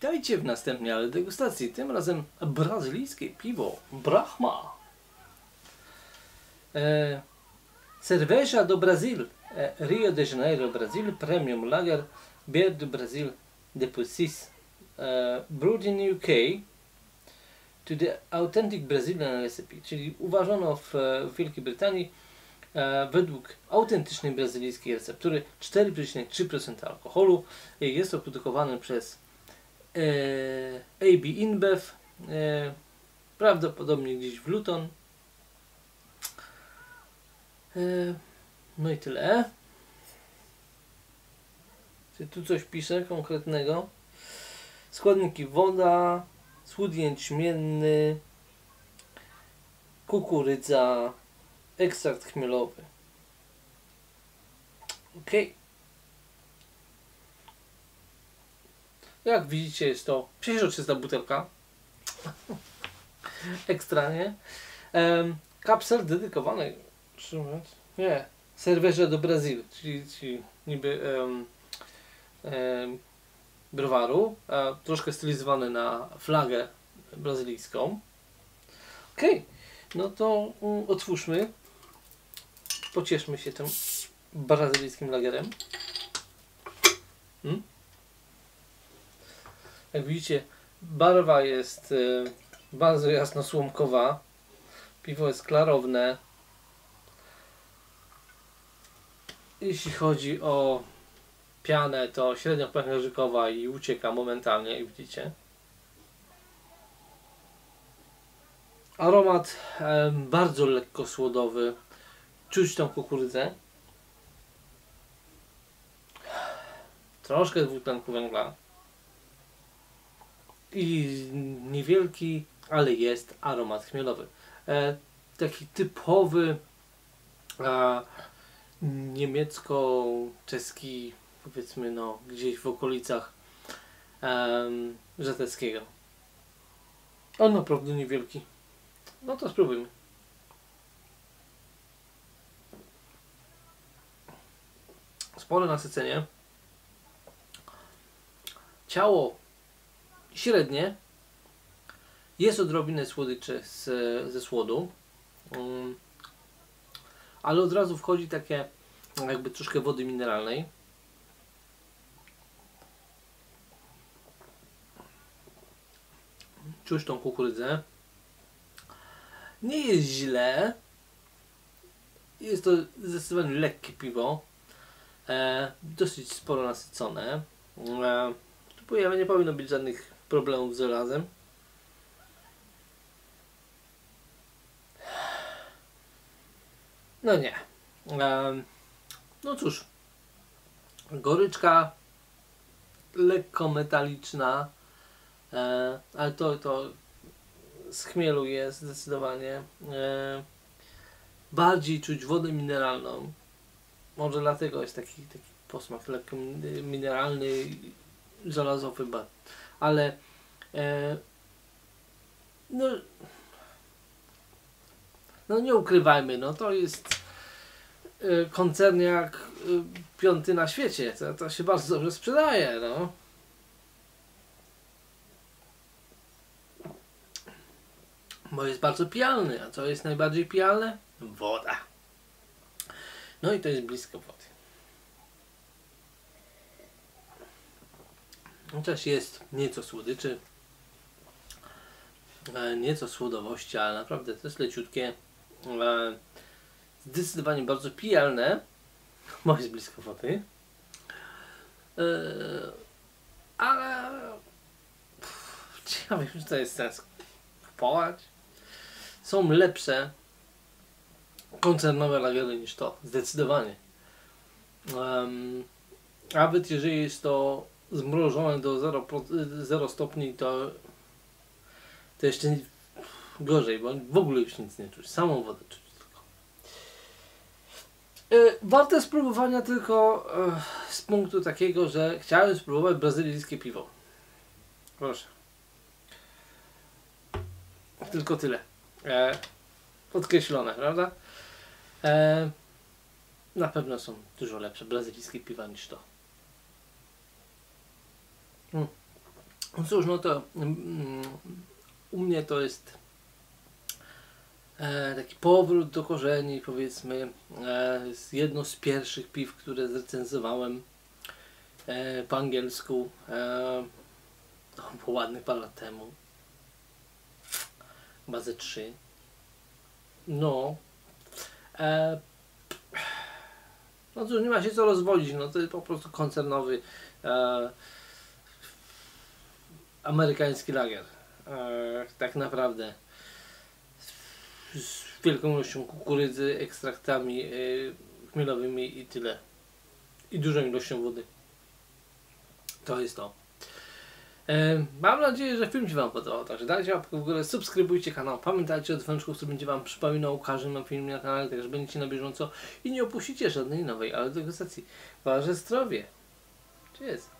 Witajcie w następnej ale degustacji. Tym razem brazylijskie piwo Brahma. Cerveja do Brasil. Rio de Janeiro, Brazil. Premium Lager. Bière do Brasil. Depois. Brewed in UK. To the authentic Brazilian recipe. Czyli uważano w Wielkiej Brytanii według autentycznej brazylijskiej receptury 4,3% alkoholu. Jest to produkowane przez AB InBev, prawdopodobnie gdzieś w Luton. No i tyle. Czy tu coś pisze konkretnego? Składniki: woda, słód jęczmienny, kukurydza, ekstrakt chmielowy. Ok. Jak widzicie, jest to przeźroczysta butelka. Ekstra, nie? Kapsel dedykowany. Nie. Cerveja do Brasil, czyli niby browaru. Troszkę stylizowany na flagę brazylijską. Ok. No to otwórzmy. Pocieszmy się tym brazylijskim lagerem. Jak widzicie, barwa jest bardzo jasno słomkowa. Piwo jest klarowne. Jeśli chodzi o pianę, to średnio pęcherzykowa i ucieka momentalnie, jak widzicie. Aromat bardzo lekko słodowy. Czuć tą kukurydzę. Troszkę dwutlenku węgla. I niewielki, ale jest aromat chmielowy. Taki typowy niemiecko-czeski, powiedzmy, no gdzieś w okolicach Żateckiego. On naprawdę niewielki. No to spróbujmy. Spore nasycenie. Ciało średnie. Jest odrobinę słodyczy ze słodu. Ale od razu wchodzi takie jakby troszkę wody mineralnej. Czuć tą kukurydzę. Nie jest źle. Jest to zdecydowanie lekkie piwo. Dosyć sporo nasycone. Tu nie powinno być żadnych problemów z żelazem. No nie. No cóż. Goryczka lekko metaliczna. Ale to z chmielu jest zdecydowanie. Bardziej czuć wodę mineralną. Może dlatego jest taki posmak lekko mineralny, żelazowy, ale no nie ukrywajmy, no to jest koncerniak piąty na świecie, to się bardzo dobrze sprzedaje, no. Bo jest bardzo pijalny, a co jest najbardziej pijalne? Woda. No i to jest blisko wody. Chociaż jest nieco słodyczy, nieco słodowości, ale naprawdę to jest leciutkie. Zdecydowanie bardzo pijalne, bo jest blisko wody. Ale ja wiem, że to jest sens kupować. Są lepsze koncernowe lagery niż to, zdecydowanie. Nawet jeżeli jest to zmrożone do 0 stopni, to jeszcze gorzej, bo w ogóle już nic nie czuć, samą wodę czuć tylko. Warte spróbowania tylko z punktu takiego, że chciałem spróbować brazylijskie piwo. Proszę. Tylko tyle. Podkreślone, prawda? Na pewno są dużo lepsze brazylijskie piwa niż to. No cóż, no to u mnie to jest taki powrót do korzeni, powiedzmy. Jest jedno z pierwszych piw, które zrecenzowałem po angielsku po ładnych parę lat temu. Chyba ze 3. No. No cóż, nie ma się co rozwodzić, no to jest po prostu koncernowy amerykański lager. Tak naprawdę. Z wielką ilością kukurydzy, ekstraktami chmielowymi i tyle. I dużą ilością wody. To jest to. Mam nadzieję, że film Ci Wam podobał, także dajcie łapkę w górę, subskrybujcie kanał, pamiętajcie o dzwoneczku, który będzie Wam przypominał o każdym filmie na kanale, także będziecie na bieżąco i nie opuścicie żadnej nowej audio degustacji. Wasze zdrowie! Cheers!